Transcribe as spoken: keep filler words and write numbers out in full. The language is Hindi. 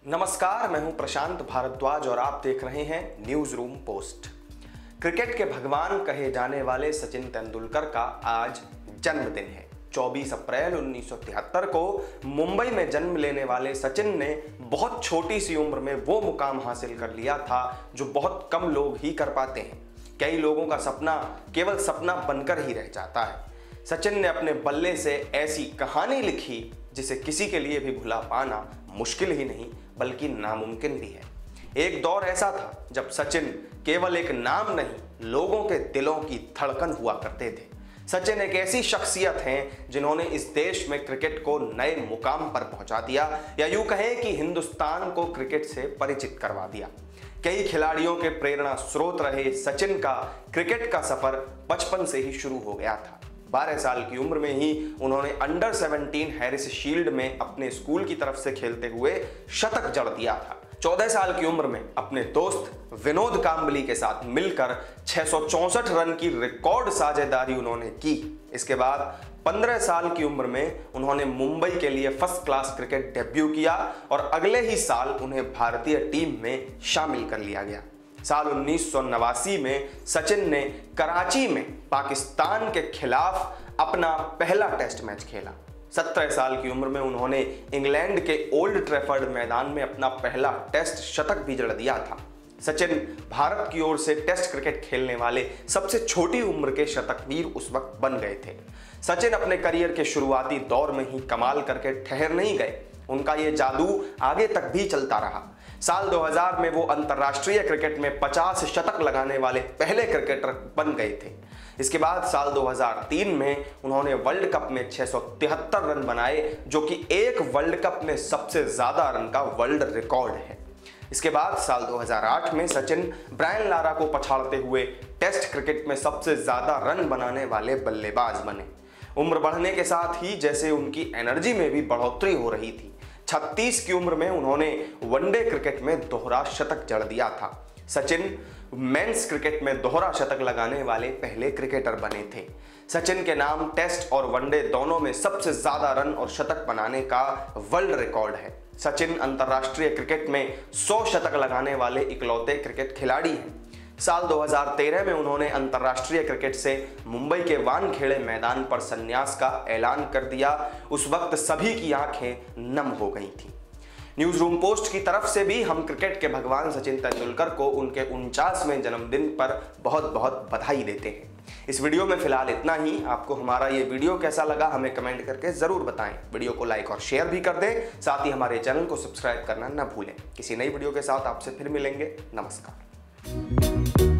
नमस्कार, मैं हूं प्रशांत भारद्वाज और आप देख रहे हैं न्यूज रूम पोस्ट। क्रिकेट के भगवान कहे जाने वाले सचिन तेंदुलकर का आज जन्मदिन है। चौबीस अप्रैल उन्नीस सौ तिहत्तर को मुंबई में जन्म लेने वाले सचिन ने बहुत छोटी सी उम्र में वो मुकाम हासिल कर लिया था जो बहुत कम लोग ही कर पाते हैं। कई लोगों का सपना केवल सपना बनकर ही रह जाता है। सचिन ने अपने बल्ले से ऐसी कहानी लिखी जिसे किसी के लिए भी भुला पाना मुश्किल ही नहीं बल्कि नामुमकिन भी है। एक दौर ऐसा था जब सचिन केवल एक नाम नहीं, लोगों के दिलों की धड़कन हुआ करते थे। सचिन एक ऐसी शख्सियत हैं जिन्होंने इस देश में क्रिकेट को नए मुकाम पर पहुंचा दिया, या यूं कहें कि हिंदुस्तान को क्रिकेट से परिचित करवा दिया। कई खिलाड़ियों के प्रेरणा स्रोत रहे सचिन का क्रिकेट का सफर बचपन से ही शुरू हो गया था। बारह साल की उम्र में ही उन्होंने अंडर सत्रह हैरिस शील्ड में अपने स्कूल की तरफ से खेलते हुए शतक जड़ दिया था। चौदह साल की उम्र में अपने दोस्त विनोद कांबली के साथ मिलकर छह सौ चौसठ रन की रिकॉर्ड साझेदारी उन्होंने की। इसके बाद पंद्रह साल की उम्र में उन्होंने मुंबई के लिए फर्स्ट क्लास क्रिकेट डेब्यू किया और अगले ही साल उन्हें भारतीय टीम में शामिल कर लिया गया। साल उन्नीस सौ नवासी में सचिन ने कराची में पाकिस्तान के खिलाफ अपना पहला टेस्ट मैच खेला। सत्रह साल की उम्र में उन्होंने इंग्लैंड के ओल्ड ट्रैफर्ड मैदान में अपना पहला टेस्ट शतक भी जड़ दिया था। सचिन भारत की ओर से टेस्ट क्रिकेट खेलने वाले सबसे छोटी उम्र के शतकवीर उस वक्त बन गए थे। सचिन अपने करियर के शुरुआती दौर में ही कमाल करके ठहर नहीं गए, उनका ये जादू आगे तक भी चलता रहा। साल दो हज़ार में वो अंतर्राष्ट्रीय क्रिकेट में पचास शतक लगाने वाले पहले क्रिकेटर बन गए थे। इसके बाद साल दो हज़ार तीन में उन्होंने वर्ल्ड कप में छह सौ तिहत्तर रन बनाए, जो कि एक वर्ल्ड कप में सबसे ज्यादा रन का वर्ल्ड रिकॉर्ड है। इसके बाद साल दो हज़ार आठ में सचिन ब्रायन लारा को पछाड़ते हुए टेस्ट क्रिकेट में सबसे ज्यादा रन बनाने वाले बल्लेबाज बने। उम्र बढ़ने के साथ ही जैसे उनकी एनर्जी में भी बढ़ोतरी हो रही थी। छत्तीस की उम्र में उन्होंने वनडे क्रिकेट में दोहरा शतक जड़ दिया था। सचिन मेंस क्रिकेट में दोहरा शतक लगाने वाले पहले क्रिकेटर बने थे। सचिन के नाम टेस्ट और वनडे दोनों में सबसे ज्यादा रन और शतक बनाने का वर्ल्ड रिकॉर्ड है। सचिन अंतर्राष्ट्रीय क्रिकेट में सौ शतक लगाने वाले इकलौते क्रिकेट खिलाड़ी हैं। साल दो हज़ार तेरह में उन्होंने अंतर्राष्ट्रीय क्रिकेट से मुंबई के वानखेड़े मैदान पर संन्यास का ऐलान कर दिया। उस वक्त सभी की आंखें नम हो गई थीं। न्यूज रूम पोस्ट की तरफ से भी हम क्रिकेट के भगवान सचिन तेंदुलकर को उनके उनचासवें जन्मदिन पर बहुत बहुत बधाई देते हैं। इस वीडियो में फिलहाल इतना ही। आपको हमारा ये वीडियो कैसा लगा हमें कमेंट करके जरूर बताएं। वीडियो को लाइक और शेयर भी कर दें, साथ ही हमारे चैनल को सब्सक्राइब करना न भूलें। किसी नई वीडियो के साथ आपसे फिर मिलेंगे। नमस्कार।